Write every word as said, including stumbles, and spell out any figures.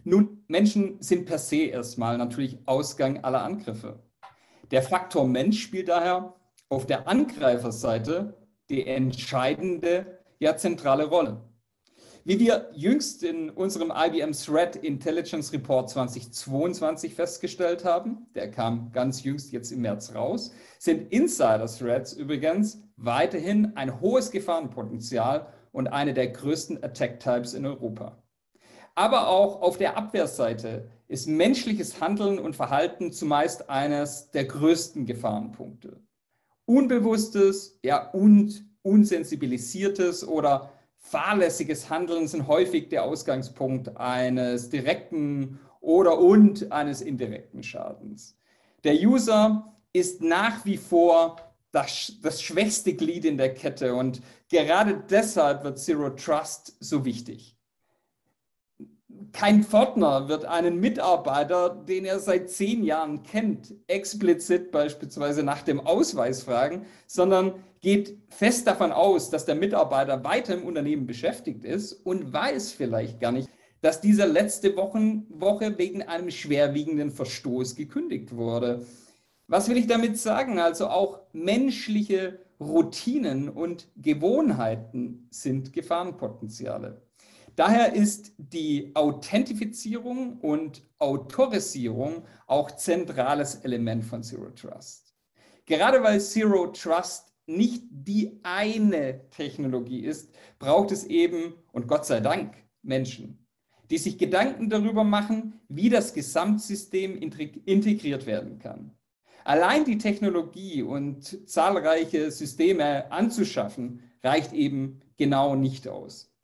Nun, Menschen sind per se erstmal natürlich Ausgang aller Angriffe. Der Faktor Mensch spielt daher auf der Angreiferseite die entscheidende, ja zentrale Rolle. Wie wir jüngst in unserem I B M Threat Intelligence Report zweitausendzweiundzwanzig festgestellt haben, der kam ganz jüngst jetzt im März raus, sind Insider-Threats übrigens weiterhin ein hohes Gefahrenpotenzial und eine der größten Attack-Types in Europa. Aber auch auf der Abwehrseite ist menschliches Handeln und Verhalten zumeist eines der größten Gefahrenpunkte. Unbewusstes, ja, und unsensibilisiertes oder fahrlässiges Handeln sind häufig der Ausgangspunkt eines direkten oder und eines indirekten Schadens. Der User ist nach wie vor das, das schwächste Glied in der Kette und gerade deshalb wird Zero Trust so wichtig. Kein Pförtner wird einen Mitarbeiter, den er seit zehn Jahren kennt, explizit beispielsweise nach dem Ausweis fragen, sondern geht fest davon aus, dass der Mitarbeiter weiter im Unternehmen beschäftigt ist und weiß vielleicht gar nicht, dass dieser letzte Wochen, Woche wegen einem schwerwiegenden Verstoß gekündigt wurde. Was will ich damit sagen? Also auch menschliche Routinen und Gewohnheiten sind Gefahrenpotenziale. Daher ist die Authentifizierung und Autorisierung auch zentrales Element von Zero Trust. Gerade weil Zero Trust nicht die eine Technologie ist, braucht es eben, und Gott sei Dank, Menschen, die sich Gedanken darüber machen, wie das Gesamtsystem integriert werden kann. Allein die Technologie und zahlreiche Systeme anzuschaffen, reicht eben genau nicht aus.